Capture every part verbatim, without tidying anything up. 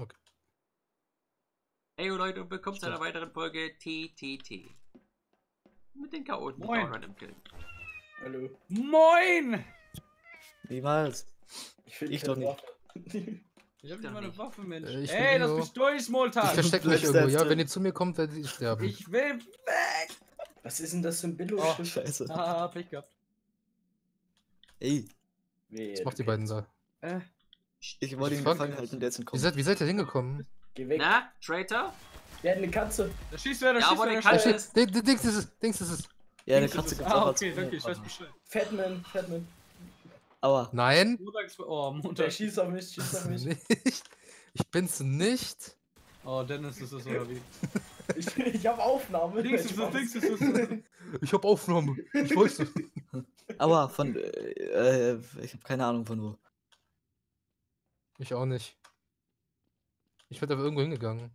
Okay. Hey Leute, willkommen zu einer weiteren Folge T T T. Mit den Chaoten, die Moin. Downrun im Kill. Hallo. Moin! Niemals. Ich, will Ich keine doch nicht. Waffe. Ich hab Doch nicht meine nicht. Waffe, Mensch. Äh, ich Ey, bin lass Inno. mich durch, Ich Smoltan! verstecke mich bleibst irgendwo, da ja? drin. Wenn ihr zu mir kommt, werdet ihr sterben. Ich will weg! Was ist denn das für ein Oh, Billo-Schiff? Scheiße. Ah, Pech gehabt. Ey, Was macht die beiden da? Äh, ich wollte ihn Fuck. gefangen halten, der ist Wie entkommen. seid, wie seid ihr hingekommen? Geh weg. Na, Traitor? Der hat eine Katze. da schießt wer, da Ja, schießt aber wer, der da Katze schießt ist- Ding- Ding- Dings ist es, Dings ist es. Ja, eine wer. Katze gibt's Ah, auch okay, als danke, ich weiß Partner. Bescheid. Fatman, Fatman. Aua. Nein, Montag ist, oh, Der Montag. schießt auf mich, schießt auf mich. nicht. Ich bin's nicht. Oh, Dennis ist es oder wie? Ich, ich hab Aufnahme. Dings ist es, Dings ist es. Ich hab Aufnahme. Ich weiß es. Aua, von, äh, äh, ich habe keine Ahnung von wo. Ich auch nicht. Ich bin aber irgendwo hingegangen.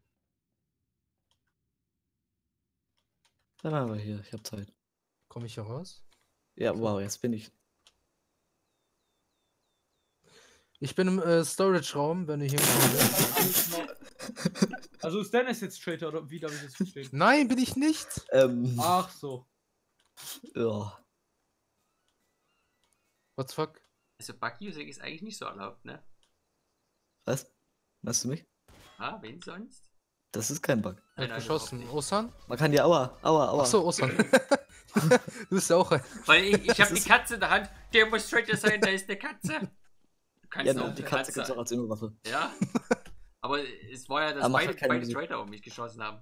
Bleib mal aber hier, ich hab Zeit. Komme ich hier raus? Ja, wow, jetzt bin ich. Ich bin im äh, Storage-Raum, wenn ihr hier hinkommt. Also ist Dennis jetzt Traitor oder wie darf ich das verstehen? Nein, bin ich nicht. Ähm, Ach so. ja. What the fuck? Also Bug-Using ist eigentlich nicht so erlaubt, ne? Was? Meinst du mich? Ah, wen sonst? Das ist kein Bug. Er Nein, hat nein, geschossen. überhaupt Osan? Man kann ja aua, aua, aua. Achso, Osan. Du bist ja auch ein. Weil ich, ich hab die Katze in der Hand. Der muss Traitor sein, da ist eine Katze. Du kannst Ja, auch die eine Katze gibt's auch als Innowaffe. Ja? Aber es war ja, dass Aber macht beide, halt keine beide Musik. Traitor um mich geschossen haben.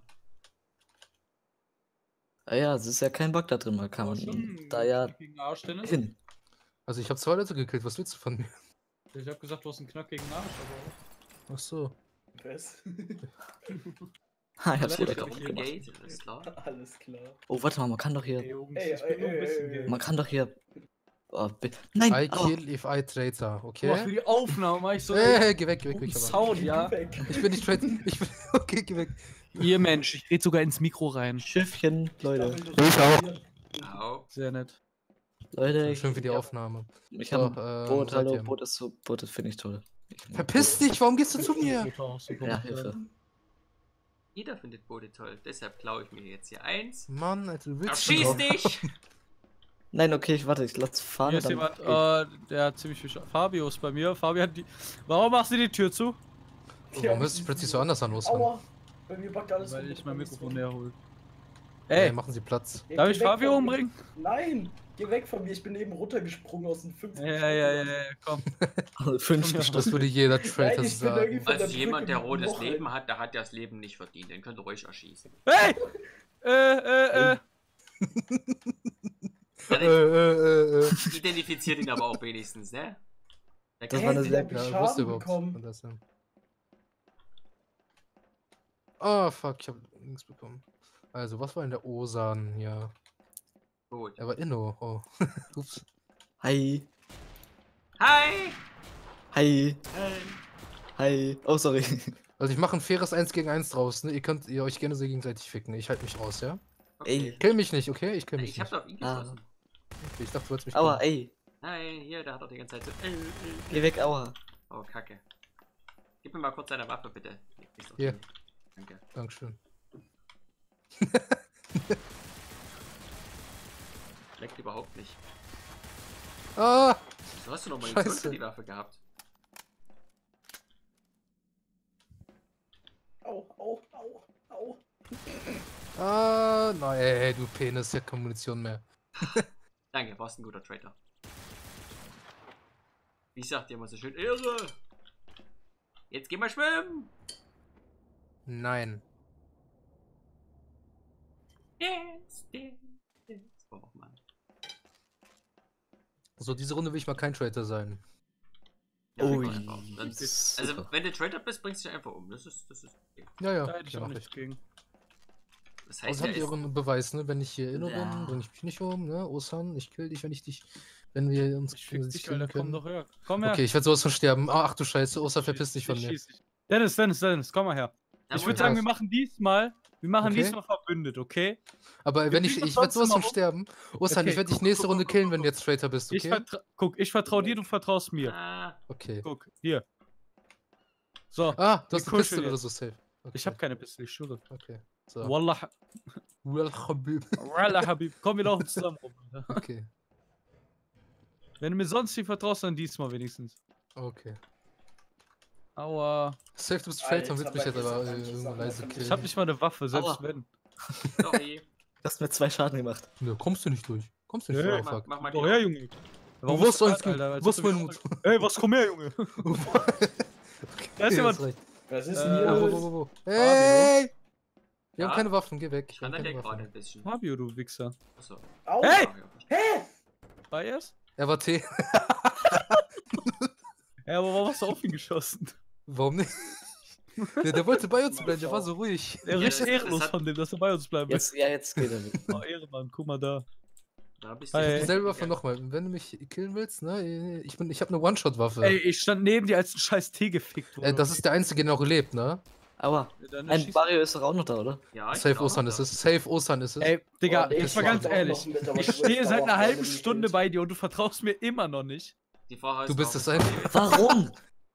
Ah ja, es ist ja kein Bug da drin, man kann Aber man schon da ja gegen Arsch, Dennis. hin. Also ich habe zwei Leute gekillt. Was willst du von mir? Ich hab gesagt, du hast einen knackigen Arsch, aber. Ach so. Was? Ha, ich hab's Leute, wieder ich kaputt hier gemacht. Gate, alles klar. Alles klar. Oh, warte mal, man kann doch Ey, hier. Jungs, Ey, ich bin nur ein ey, bisschen ey, gay. Man kann doch hier. Oh, bi- Nein! I aua. kill if I traitor, Boah, für okay? die Aufnahme mach ich so. Ey, geh weg, geh weg, geh weg. guten aber. Sound, ja. Weg. Ich bin nicht traitor. Ich bin. Okay, geh weg. Ihr Mensch, ich rede sogar ins Mikro rein. Schiffchen, Leute. Ich auch. Au. Sehr nett. Leute, ich, Schön für die ich Aufnahme. hab, ich hab So, ein ähm, Boot, seid hallo, ihr? Boot ist so, Boot ist finde ich toll. Ich, Verpiss dich, warum gehst du zu mir? Super, super. Ja, Hilfe. Jeder findet Boote toll. Deshalb klaue ich mir jetzt hier eins. Mann, Alter, du willst. Erschieß doch. dich! Nein, okay, ich warte, ich lass fahren. Hier ist dann- jemand, äh, der hat ziemlich viel Scha Fabio ist bei mir. Fabio hat die. Warum machst du die Tür zu? Oh, warum hörst du dich plötzlich so anders an, Osan? Aua. Bei mir backt alles Weil rum. ich mein Mikrofon näher hole. Ey, Ey, machen Sie Platz. Ja, darf geh ich weg Fabio von mir. umbringen? Nein! Geh weg von mir, ich bin eben runtergesprungen aus dem fünften. Ja, ja, ja, ja, ja, komm. Also fünf Ja. Stunden. Das würde jeder Nein, Traitor ich bin irgendwie sagen. von Also der jemand, Brücke der mit rotes Loch Leben rein. hat, der hat das Leben nicht verdient. Den könnt ihr ruhig erschießen. Hey! Äh, äh, äh. Dann Äh, äh, äh, äh. identifiziert ihn aber auch wenigstens, ne? Der Das kennt war eine ihn. sehr- hab ich Ja, ich Schaden wusste überhaupt. bekommen. von das, ja. Oh, fuck, ich hab nichts bekommen. Also, was war denn der Osan hier? Gut. Er war Inno. Oh. Ups. Hi. Hi! Hi. Hi! Hi. Oh, sorry. Also, ich mache ein faires eins gegen eins draus, ne? Ihr könnt ihr euch gerne so gegenseitig ficken. Ich halte mich raus, ja? Okay. Ey. Kill mich nicht, okay? Ich kill mich Ich hab nicht. doch ihn Ah. geschossen. Okay, ich dachte, du wolltest mich Aua, killen. ey. Nein, hier, der hat doch die ganze Zeit so. Äh, äh. Geh weg, aua. Oh, Kacke. Gib mir mal kurz deine Waffe, bitte. Ist doch Hier. drin. Danke. Dankeschön. Leckt überhaupt nicht. Ah! Du hast du noch mal eine Scheiße. für die Waffe gehabt. Au, au, au, au. Ah! Nein, ey, du Penis, ich hab keine Munition mehr. Danke, warst ein guter Traitor. Wie sagt ihr immer so schön? Irre! Jetzt geh mal schwimmen! Nein. Yes, yes, yes. Oh Mann. So, diese Runde will ich mal kein Traitor sein. Ja, Ui. wir können einfach. Dann- das ist Also, super. wenn du Traitor bist, bringst du dich einfach um. Das ist, das ist okay. Ja, ja. Da hätte ich ja, auch mach nichts gegen. Das Also heißt, habt er ihr ist, euren Beweis, ne? Wenn ich hier Inno Ja. bin, bringe ich mich nicht um, ne? Osan, ich kill dich, wenn ich dich. Wenn wir uns Ich fick gegenseitig dich, Alter, killen komm können. doch her. Komm her. Okay, ich werde sowas von sterben. Ah, ach du Scheiße, Osan, Ich verpiss schieß- dich von ich mir. schieß dich. Dennis, Dennis, Dennis, komm mal her. Ja, Ich wo würde ist sagen, das? wir machen diesmal, wir machen Okay. diesmal verbündet, okay? Aber Wir wenn ich, kriegen ich das werde sowas sonst von mal sterben. Osan, Okay, ich werde dich guck, nächste guck, Runde guck, killen, guck, wenn du jetzt Traitor bist, Ich okay? vertra Guck, ich vertraue dir, du vertraust mir. Ah, Okay. Guck, hier. So, Ah, du hast Wir eine Pistole kuscheln oder jetzt. so safe. Okay. ich habe keine Pistole, ich schwöre. Okay. So. Wallah. Well, Habib. Wallah, Habib. Komm, wir laufen zusammen rum. Alter. Okay. Wenn du mir sonst nicht vertraust, dann diesmal wenigstens. Okay. Aua. Safe, du bist Traitor und Alter, willst mich jetzt bei mir aber sind äh, manche irgendwo Sachen leise einfach- killen. Ich hab nicht mal eine Waffe, selbst Aua. wenn. Sorry. Du hast mir zwei Schaden gemacht. Nö, kommst du nicht durch. Kommst du nicht Nee, durch, mach, fuck. mach mal Doch die her, Augen. Junge. Du wirst du eins grad, Alter, du als wirst ob du mein mich- Mut. Ey, was, komm her, Junge. Da ist jemand. recht. Was ist Äh, denn Wo, wo, hier? wo, wo? Hey! Wir Ja? haben keine Waffen, geh weg. Ich Wir haben randere keine gerade Waffen. ein bisschen. Fabio, du Wichser. Achso. Au! Hey! Hä? War er's? Er war T. Ja, aber warum hast du auf ihn geschossen? Warum nicht? Der, der wollte bei uns bleiben, der war so ruhig. Der Ja, richtig das- ehrenlos das hat- von dem, dass er bei uns bleiben will. Jetzt, ja, jetzt geht er mit. Oh, Ehrenmann, guck mal da. Da bist Hi. du. Dieselbe Waffe nochmal. Wenn du mich killen willst, ne? Ich, bin, ich habe eine One-Shot-Waffe. Ey, ich stand neben dir, als ein scheiß Tee gefickt wurde. Äh, das ist der einzige, der noch lebt, ne? Aua. Dann Ein schieß- Mario ist doch auch noch da, oder? Ja, ich Safe bin auch Osan noch ist da. es. Safe Osan ist es. Ey, Digga, Oh, nee, jetzt mal ich ganz mach auch ehrlich. noch mit, aber Ich ich stehe würd's seit auch einer gerne halben nicht Stunde killen. bei dir und du vertraust mir immer noch nicht. Die Frage ist, Du bist warum- das ein- Warum?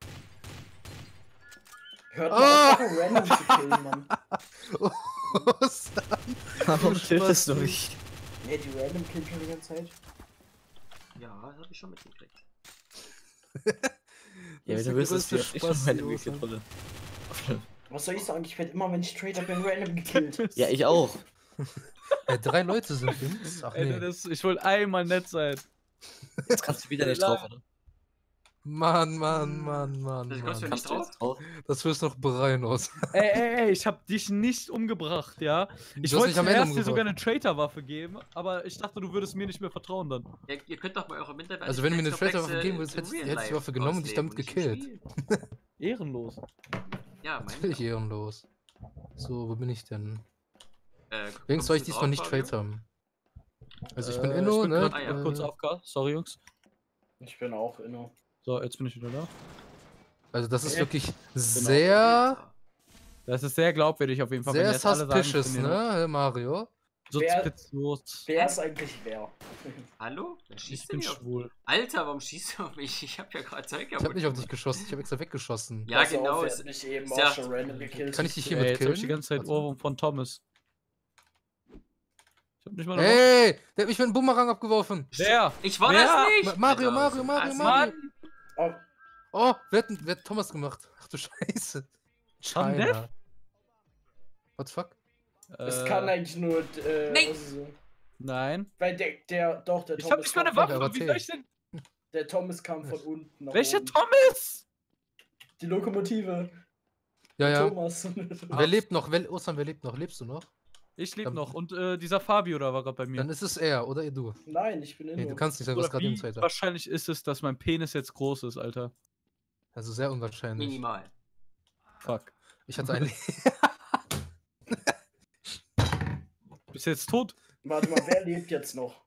Hört Ah! mal auf, random zu killen, Mann. Osan. Warum Du tötest du Spasti. mich? Nee, die random killen schon die ganze Zeit. Ja, das hab ich schon mitgekriegt. Ja, Das wenn ist du der wüsstest, wie größte oft ich schon Spaß, meine die Wiki Osan. wurde. Was soll ich sagen? Ich werde immer, wenn ich Trader bin, random gekillt. Ja, ich auch. Ey, drei Leute sind uns. Ach Ey, nee. das, ich wollte einmal nett sein. Jetzt kannst du wieder nicht drauf, oder? Mann, Mann, Mann, Mann, Das kommst du Mann. nicht Kannst du drauf? jetzt drauf? Das wirst noch bereuen aus. Ey, ey, ey, ich hab dich nicht umgebracht, ja? Ich Du hast wollte mich am dir Ende erst dir sogar umgebracht. eine Traitor-Waffe geben, aber ich dachte, du würdest mir nicht mehr vertrauen dann. Ja, ihr könnt doch mal eure Minderwertigkeit. Also wenn du mir eine Traitor-Waffe geben würdest, hätte ich- hätte ich die Waffe genommen und dich damit gekillt. Ehrenlos. Ja, mein Natürlich ehrenlos. So, wo bin ich denn? Äh, Jungs, soll ich kommst du diesmal drauf, nicht Fabio? Traitor haben? Also ich bin Äh, Inno, ich bin ne? grad Ah, ja. Äh, kurz aufgehört. Sorry, Jungs. Ich bin auch inno. So, jetzt bin ich wieder da. Also das ist Äh, wirklich sehr, Das ist sehr glaubwürdig auf jeden Fall. wenn sehr jetzt alle sagen, ich suspicious, bin hier ne, Mario? Wer- Suspicious. Wer ist eigentlich wer? Hallo? Wer Ich schießt bin denn hier auf? schwul. Alter, warum schießt du auf mich? Ich hab ja gerade Zeug Ich hab nicht auf dich geschossen, ich hab extra weggeschossen. Ja, Pass genau. Auf, wer es- hat mich eben ist auch ja- schon random gekillt. Kann ich dich Ey, hiermit jetzt hab ich die killen? ganze Zeit Warte. Ohrwurm von Thomas. Ich hab nicht mal eine Ey, der hat mich mit einem Bumerang abgeworfen. Wer? Ich war Wer? das nicht! Ma- Mario, Alter, Mario, Mario, was- Mario. Mann! Oh, Oh, wer hat, denn- wer hat Thomas gemacht? Ach du Scheiße. Am Dev? China. What the fuck? es Äh, kann eigentlich nur. Äh, Nein. also, Nein. weil der, der. Doch, der Ich Thomas. hab nicht mal eine kam Waffe. Ja, aber Wie T. soll ich denn? Von, der Thomas kam von unten. nach Welcher oben. Thomas? Die Lokomotive. Ja, ja. Thomas. Wer lebt noch? Wer, Ostern, wer lebt noch? Lebst du noch? Ich lebe Ähm, noch. Und äh, dieser Fabio da war gerade bei mir. Dann ist es er oder ihr du. Nein, ich bin inno. Nee, du kannst nicht sagen, du hast Oder gerade im wie Zweiter. wahrscheinlich ist es, dass mein Penis jetzt groß ist, Alter? Also sehr unwahrscheinlich. Minimal. Fuck. Ich hatte einen. Bist du jetzt tot? Warte mal, wer lebt jetzt noch?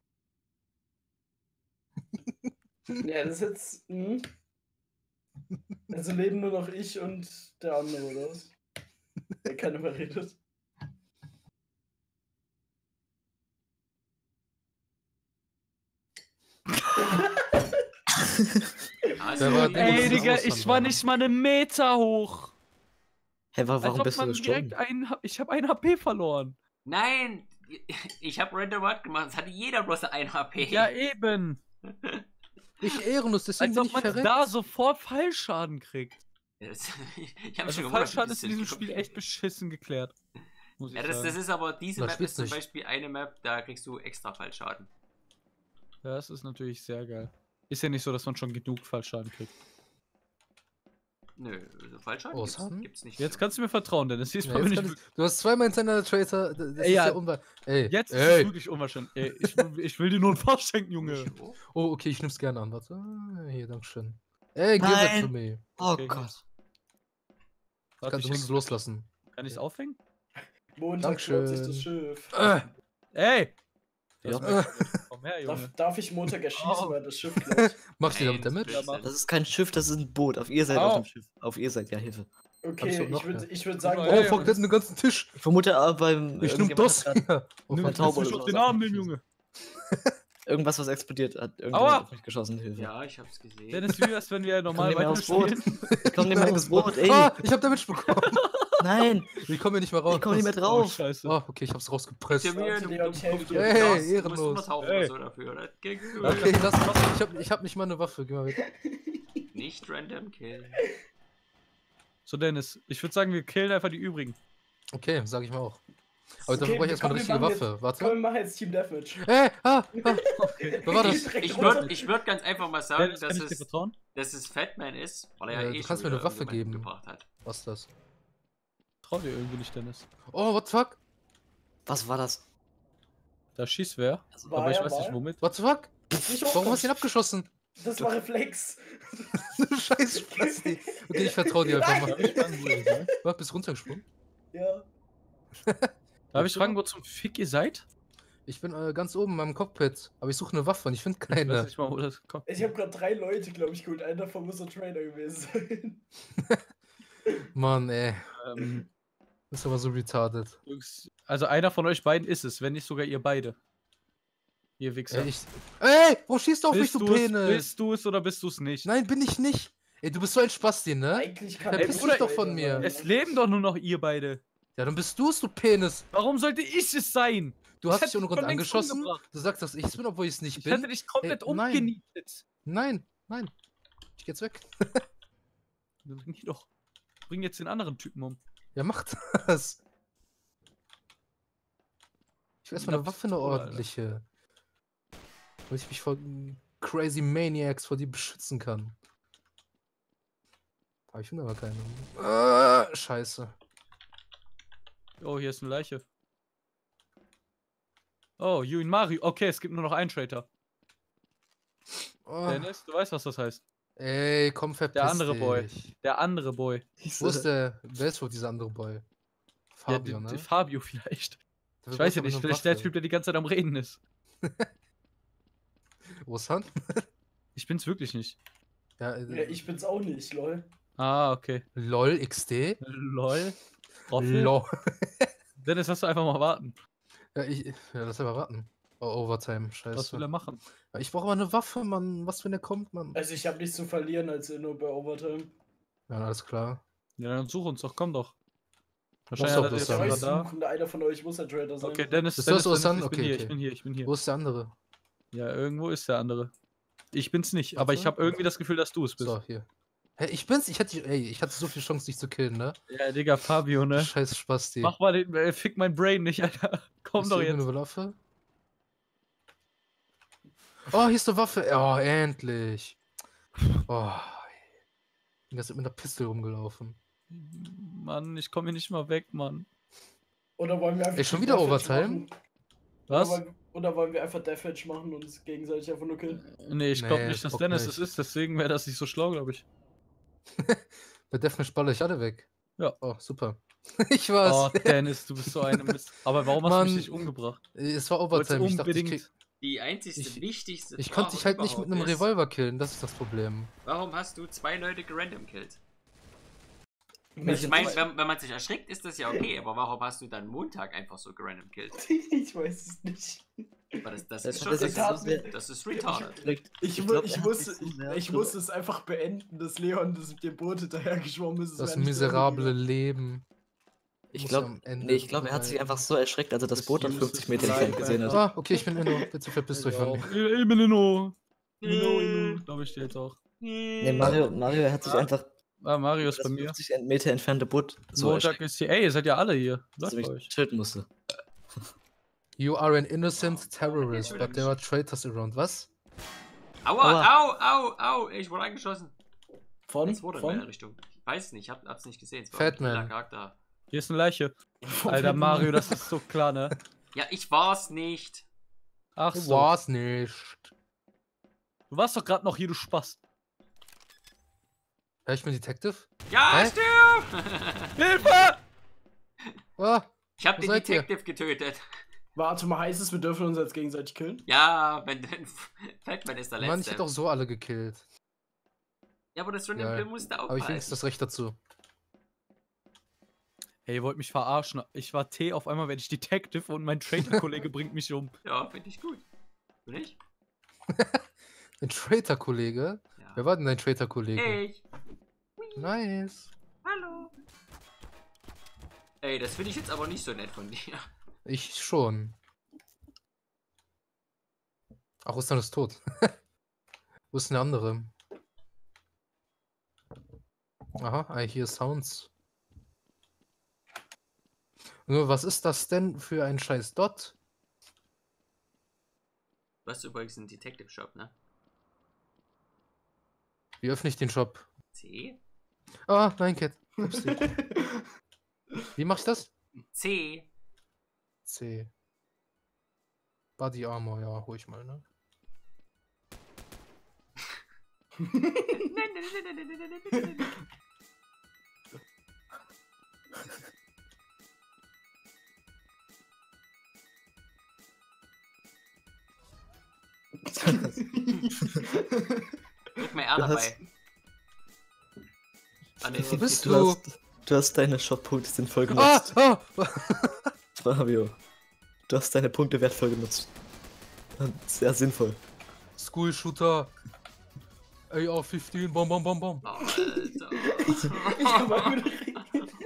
Ja, das ist jetzt. Hm? Also leben nur noch ich und der andere, oder was? Der keiner mehr redet. Also, Der war- die- der Ey, muss Digga, Ausland ich war sein. nicht mal einen Meter hoch. Hä, wa- Als warum ob bist du man gestorben? direkt einen, ich habe ein H P verloren. Nein! Ich hab Random Word gemacht, es hatte jeder bloß ein H P. Ja, eben. Ich ehrenlos, deswegen Als bin ob ich man verreckt. da sofort Fallschaden kriegt. Das- ich hab mich Also schon gewundert, Fallschaden wie ist in das diesem denn- Spiel echt beschissen geklärt. Muss ich Ja, das, sagen. das ist aber, diese Na, Map spiel's ist zum nicht. Beispiel eine Map, da kriegst du extra Fallschaden. Das ist natürlich sehr geil. Ist ja nicht so, dass man schon genug Fallschaden kriegt. Nö, also Fallschaden Oh, gibt's, Sam? gibt's nicht. Jetzt kannst du mir vertrauen, denn es Ja, diesmal jetzt bin kann ich. ich, du hast zweimal hintereinander Traitor. Das Ey, ist ja. ja unwahr. Ey, Jetzt ist ey. es wirklich unwahrscheinlich. Ey, ich, ich will dir nur ein Fass schenken, Junge. Oh, Oh, okay, ich nehm's gerne an. Warte. Ah, Hier, dankeschön. Ey, give Nein. it to me. Oh Okay, Gott. Warte, Kannst, ich du musst es häng- loslassen. Kann ich es aufhängen? Montag stürzt sich das Dankeschön. Schiff. Äh, Ey! Ja. Das Komm her, Junge. Darf, darf ich Montag erschießen, Oh. weil das Schiff klaut? Macht ihr Nein, damit Damage? das ist- Das ist kein Schiff, das ist ein Boot. Auf ihr seid Au. auf dem Schiff. Auf ihr seid, ja, Hilfe. Okay, doch ich noch, würde ja. ich würd sagen, Oh, Oh, Ey, fuck, der hat einen ganzen Tisch. Ich vermute aber beim. Ich nehm irgendjemand das hat grad hier. auf Nimm mein jetzt Taube mich oder auf sowas den Arm, abgeschossen. nehmen, Junge. Irgendwas, was explodiert hat. Aua! Irgendjemand auf mich geschossen, Hilfe. Ja, ich hab's gesehen. Dennis, wie wär's, wenn wir normal nicht mehr aufs Boot. weiterspielen? Ich komm nicht mehr aufs Boot, ey. Ah, ich hab Damage bekommen. Nein, Ich komme hier nicht mehr raus. ich komm nicht mehr Oh, drauf. scheiße. Oh, okay, ich hab's rausgepresst. Gib mir, Warte, du, Leon, du, ich helf du, dir. Hey, du musst ehrenlos. hunderttausend Hey. oder so dafür. Das ging gut. Okay, lass mal. Ich hab, ich hab nicht mal eine Waffe. Geh mal weg. Nicht random kill. So, Dennis, ich würde sagen, wir killen einfach die übrigen. Okay, sag ich mal auch. Aber dafür Okay, brauche ich erstmal komm, eine wir richtige machen Waffe. Komm, Warte. wir machen jetzt Team Deathmatch. Hey, ah, ah. Wer war das? Ich, Direkt ich runter. würde ich würd ganz einfach mal sagen, Dennis, kann dass ich dir es, vertrauen? dass es Fatman ist, weil er Äh, ja du eh kannst schon mir eine wieder Waffe irgendjemanden geben. gebracht hat. Was ist das? Trau dir irgendwie nicht, Dennis. Oh, what the fuck? Was war das? Da schießt wer, War aber ich er, weiß war nicht er? womit. What the fuck? Nicht Warum hast du ihn hochkommen. abgeschossen? Das war Reflex. Scheiß Spasti. Okay, ich vertraue dir einfach Nein. mal. Darf ich fragen, wo ihr seid? Warte, bist du runtergesprungen? Ja. Darf ich fragen, wo zum Fick ihr seid? Ich bin äh, ganz oben in meinem Cockpit, aber ich suche eine Waffe und ich finde Ich weiß keine. nicht mal, wo das kommt. Ich habe gerade drei Leute, glaube ich, geholt. Einer davon muss ein Trainer gewesen sein. Mann, ey. Ähm, Das ist aber so retarded. Jungs, also einer von euch beiden ist es, wenn nicht sogar ihr beide. Ihr Wichser. Ey, ich... Ey, wo schießt du auf mich, bist du du es, Penis? bist du es oder bist du es nicht? Nein, bin ich nicht. Ey, du bist so ein Spasti, ne? Eigentlich kann Ey, er Bruder, doch von mir. Es leben doch nur noch ihr beide. Ja, dann bist du es, du Penis. Warum sollte ich es sein? Du Ich hast dich hätte ohne Grund schon längst angeschossen. umgebracht. Du sagst, dass ich es bin, obwohl ich es nicht Ich bin. hätte dich komplett Ey, nein. umgenietet. Nein, nein. Ich geh jetzt weg. Dann bring die doch. Bring jetzt den anderen Typen um. Ja, mach das. Ich will erstmal eine Na, Waffe, eine Bruder, Alter. ordentliche. Damit ich mich vor Crazy Maniacs vor dir beschützen kann. Aber ich finde aber keine. Äh, scheiße. Oh, hier ist eine Leiche. Oh, you and Mario. Okay, es gibt nur noch einen Traitor. Oh, Dennis, du weißt, was das heißt. ey, komm, verpiss Der andere Boy. dich. Der andere Boy. Wo ist der? Wer ist wohl dieser andere Boy? Fabio, ja, ne? Fabio vielleicht. Dafür Ich weiß brauchst du ja aber nicht, eine vielleicht der Waffe. Typ, der die ganze Zeit am Reden ist. Wo ist Han? Ich bin's wirklich nicht. Ja, äh, Ja, ich bin's auch nicht, lol. Ah, okay. LOL X D? Lol. Roffel. LOL. Dennis, lass du einfach mal warten. Ja, ich, ja, lass aber warten. Oh, Overtime, scheiße. Was will er machen? Ja, ich brauche aber eine Waffe, Mann. Was, wenn er kommt, Mann? Also ich habe nichts zu verlieren als nur bei Overtime. Ja, alles klar. Ja, dann such uns doch, komm doch. doch, Wahrscheinlich hat er das jetzt Ja, Ja, ist ich sogar da. suchen, einer von euch muss ein Trader sein. Okay, Dennis, Ist Dennis, das Dennis, Osan? ich bin Okay, hier, okay. ich bin hier, ich bin hier. Wo ist der andere? Ja, irgendwo ist der andere. Ich bin's nicht, aber ich Warte. habe irgendwie das Gefühl, dass du es bist. So, hier. Hä, ich bin's? Ich hatte, ey, ich hatte so viel Chance, dich zu killen, ne? Ja, Digga, Fabio, ne? Scheiß Spasti. Mach mal den, äh, fick mein Brain nicht, Alter. Komm Ist doch hier jetzt. irgendeine Waffe? Oh, hier ist eine Waffe. Oh, endlich. Oh. Ich bin jetzt mit einer Pistole rumgelaufen. Mann, ich komme hier nicht mal weg, Mann. Oder wollen wir einfach Ey, schon Team wieder Deathmatch Overtime? machen? Was? Oder, wollen- oder wollen wir einfach Deathmatch machen und uns gegenseitig einfach nur killen? Nee, ich glaube Nee, nicht, dass Bock Dennis nicht. es ist, deswegen wäre das nicht so schlau, glaube ich. Bei Deathmatch baller ich alle weg. Ja. Oh, super. Ich war's. Oh, Dennis, du bist so eine Mist. Aber warum hast Mann. du mich nicht umgebracht? Es war Wolltest Overtime. Ich dachte, ich, unbedingt. krieg, Die einzigste, Ich- wichtigste ich konnte Frage dich halt nicht mit einem überhaupt ist, Revolver killen. Das ist das Problem. Warum hast du zwei Leute gerandom killt? Welche Ich meine, zwei? wenn, wenn man sich erschrickt, ist das ja okay, aber warum hast du dann Montag einfach so gerandom killt? Ich weiß es nicht. Aber das, das Das ist hat schon er sich das, so sehr- das ist retarded. Vielleicht- Ich, ich mu glaub, ich, er hat muss, sich so ich, sehr ich drüber- muss es einfach beenden, dass Leon das mit dem Boot hinterhergeschwommen ist. Das wäre nicht miserable drin Leben. Ich Muss glaube, am Ende nee, ich glaube, er hat sich bleiben. einfach so erschreckt, als er das Das Boot dann Useless fünfzig Meter Life entfernt gesehen hat. Ah, okay, ich bin Inno. Bitte verpisst euch von mir. Ich ich bin Inno. Inno, Inno. Glaube ich dir jetzt auch. Nee, Mario, Mario hat sich Ah. einfach Ah, Mario ist das bei mir. fünfzig Meter entfernte Boot so Montag erschreckt, ist hier. Ey, ihr seid ja alle hier. dass Läuft er bei mich euch. töten musste. You are an innocent terrorist, but there are traitors around. Was? Aua, Aua. au, au, au, ich wurde angeschossen. Von? Das wurde in meine Von? Richtung. Ich weiß es nicht, ich hab, hab's nicht gesehen. Es war Fatman. ein cooler Charakter. Hier ist eine Leiche. Alter, Mario, das ist so klar, ne? Ja, ich war's nicht. Ach Du so. war's nicht. Du warst doch gerade noch hier, du Spaß. Ja, ich bin Detective. Ja, Hä? stirb! Hilfe! Ah, Ich hab Wo den seid ihr? Detective getötet. Warte mal, heißt es, wir dürfen uns jetzt gegenseitig killen? Ja, wenn wenn Fatman ist der Mann, ich Letzte. hätte auch so alle gekillt. Ja, aber das Random Ja, Kill musste Aber ich wenigstens aufhalten. das Recht dazu. Hey, ihr wollt mich verarschen. Ich war T, auf einmal werde ich Detective und mein Traitor-Kollege bringt mich um. Ja, finde ich gut. Du nicht? Ein Traitor-Kollege? Ja. Wer war denn dein Traitor-Kollege? Ich. Nice. Hallo. Ey, das finde ich jetzt aber nicht so nett von dir. Ich schon. Ach, Russland ist tot. Wo ist denn der andere? Aha, I hear sounds. Nur, was ist das denn für ein scheiß Dot? Du hast übrigens einen Detective Shop, ne? Wie öffne ich den Shop? C? Ah, nein, Cat. Upsi. Wie mach ich das? C. C. Body Armor, ja, hol ich mal, ne? Drück mal R Du dabei. hast- Ah, nee. Wo bist Du du? hast, du hast deine Shop-Punkte sinnvoll Ah, genutzt. ah! Fabio, du hast deine Punkte wertvoll genutzt. Und sehr sinnvoll. School Shooter. A R fünfzehn, bom, bom, bom, bom. Alter. Ich hab mal wieder-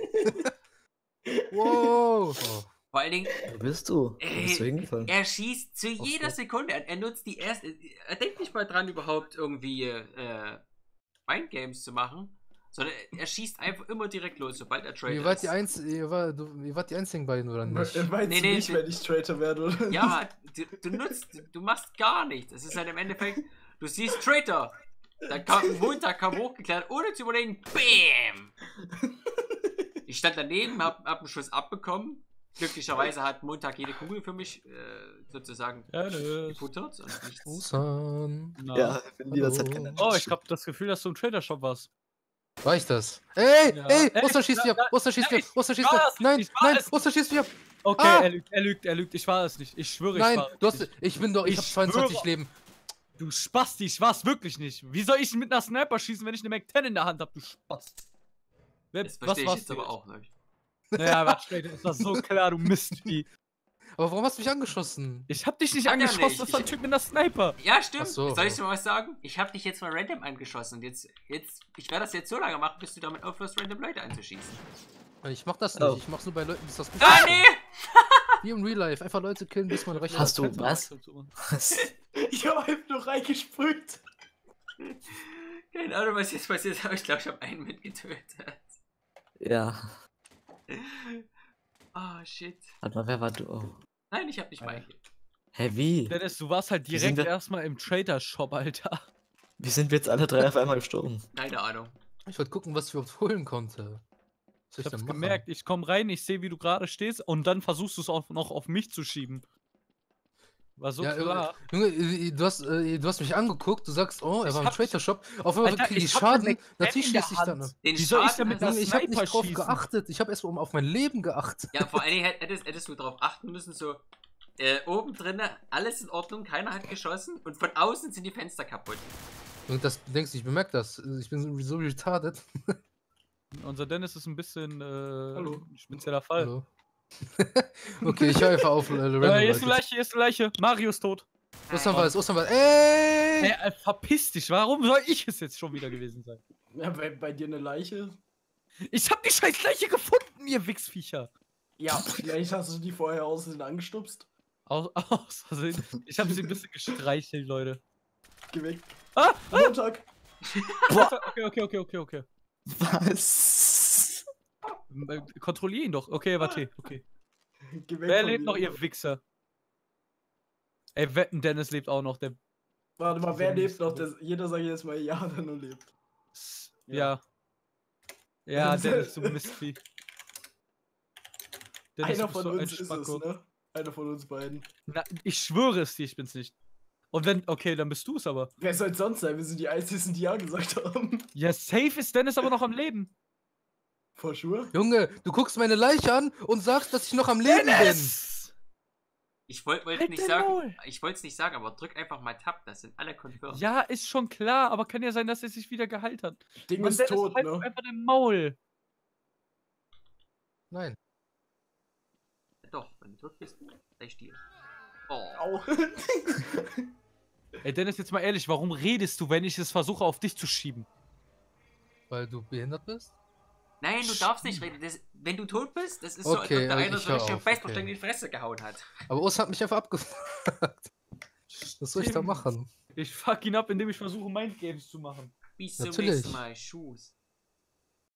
Wow. Oh. Vor allen Dingen, Wo bist du? Wo bist du Ey, hingefallen? er schießt zu Auf jeder so. Sekunde. Er, er nutzt die erste. Er denkt nicht mal dran, überhaupt irgendwie äh, Mindgames zu machen. Sondern er, er schießt einfach immer direkt los, sobald er Traitor Ihr wart ist. die, Einz ihr, war, du, ihr wart die einzigen beiden, oder nicht? Er meint Nee, nee, nicht, nee. wenn ich Traitor werde, oder? Ja, du, du nutzt, du machst gar nichts. Es ist halt im Endeffekt, du siehst Traitor. Dann kam ein Montag, kam hochgeklärt, ohne zu überlegen, BÄM! Ich stand daneben, hab, hab einen Schuss abbekommen. Glücklicherweise hat Montag jede Kugel für mich äh, sozusagen Ja, nö. gefuttert und nichts. Busan. Na. Ja, in dieser Zeit Hallo. kein Oh, ich hab das Gefühl, dass du im Trader-Shop warst. War ich das? Ey, Ja. ey, Ey, Oster schießt ja, mich ab, Oster schießt ja, mich ab, Oster schießt war mich ab. das nicht, Nein, ich war nein, es Oster schießt mich ab. Okay, Ah! er lügt, er lügt, er lügt. Ich war es nicht. Ich schwöre, ich Nein, war du es hast, nicht. ich bin doch, ich, Ich hab zweiundzwanzig schwöre. Leben. Du Spasti, ich war's wirklich nicht. Wie soll ich mit einer Sniper schießen, wenn ich eine Mac zehn in der Hand hab, du Spast? Wer, Das verstehe ich warst jetzt du aber auch nicht. Naja, warte, das war so klar, du Mistvieh. Aber warum hast du mich angeschossen? Ich hab dich nicht Hat er angeschossen, nicht. das war ein Ich- Typ mit einer Sniper. Ja, stimmt. Ach so. Soll ich dir mal was sagen? Ich habe dich jetzt mal random angeschossen und jetzt, jetzt, ich werde das jetzt so lange machen, bis du damit aufhörst, random Leute anzuschießen. Ich mach das nicht, Oh. ich mach's nur bei Leuten, die das gut Ah, können. nee! Wie im Real Life, einfach Leute killen, bis man recht Hast hat. du was? Was? Ich hab einfach nur reingesprüht. Keine Ahnung, was jetzt passiert ist, aber ich glaube, ich habe einen mitgetötet. Ja. Oh, shit. Warte mal, wer war du? Oh. Nein, ich habe nicht Äh. mal. Hä, wie? Dennis, du warst halt Wie sind direkt wir- erstmal im Trader-Shop, Alter. Wie sind wir jetzt alle drei auf einmal gestorben? Keine Ahnung. Ich wollte gucken, was ich überhaupt holen konnte. Was soll Ich ich denn hab's machen? gemerkt, ich komm rein, ich sehe, wie du gerade stehst und dann versuchst du es auch noch auf mich zu schieben. War so Ja, klar. Junge, äh, du hast, äh, du hast mich angeguckt, du sagst, oh, er Ich war im hab- Trader Shop. Auf einmal Alter, kriege ich ich hab eine Schaden. Mac Natürlich in der schieße ich dann. Hand. Den Wie soll ich Schaden damit hast das du- Junge, ich habe Sniper nicht drauf schießen? geachtet. Ich habe erst mal auf mein Leben geachtet. Ja, vor allen Dingen hätt- hättest, hättest du darauf achten müssen, so äh, oben drinnen, alles in Ordnung, keiner hat geschossen und von außen sind die Fenster kaputt. Und das du denkst, ich bemerke das. Ich bin so- so retarded. Unser Dennis ist ein bisschen äh, Hallo. ein spezieller Fall. Hallo. Okay, ich höre einfach auf. Äh, random Äh, hier ist Leute. eine Leiche, hier ist eine Leiche. Mario ist tot. Ostern war es, Ostern war es. Ey! Ey, äh, verpiss dich, warum soll ich es jetzt schon wieder gewesen sein? Ja, bei, bei dir eine Leiche? Ich hab die scheiß Leiche gefunden, ihr Wichsviecher. Ja, vielleicht hast du die vorher außen angestupst. Aus, aus Versehen. Ich hab sie ein bisschen gestreichelt, Leute. Geh weg. Ah! Montag. Okay, okay, okay, okay, okay. Was? Äh, Kontrollier ihn doch. Okay, warte, okay. Geh weg Wer von lebt mir. noch, ihr Wichser? Ey, wetten, Dennis lebt auch noch. Der. Warte mal, wer lebt noch? Das, jeder sagt jetzt mal ja, der nur lebt. Ja. Ja, Dennis, du Mistvieh. Dennis, Einer du bist von so ein uns ist es, Spacko. ne? Einer von uns beiden. Na, ich schwöre es dir, ich bin's nicht. Und wenn, okay, dann bist du es aber. Wer soll es sonst sein? Wir sind die Einzigen, die ja gesagt haben. Ja, safe ist Dennis aber noch am Leben. For sure. Junge, du guckst meine Leiche an und sagst, dass ich noch am Leben Ich wollte wollt Halt nicht dein sagen, Maul. ich wollte es nicht sagen, aber drück einfach mal Tab, das sind alle confirmed. Ja, ist schon klar, aber kann ja sein, dass er sich wieder geheilt hat. Ding Mann, ist Dennis, tot, halt ne? einfach dein Maul. bin. Nein. Doch, wenn du tot bist, gleich Stiel. Oh. Au. Ey, Dennis, jetzt mal ehrlich, warum redest du, wenn ich es versuche, auf dich zu schieben? Weil du behindert bist? Nein, du darfst nicht reden. Das, wenn du tot bist, das ist so, als ob Okay, der also eine ich so hör richtig auf, Baseballschläger okay. in die Fresse gehauen hat. Aber Urs hat mich einfach abgefragt. Was soll ich da Tim. machen? Ich fuck ihn ab, indem ich versuche, Mindgames zu machen. Bis zum Natürlich. nächsten Mal. Tschüss.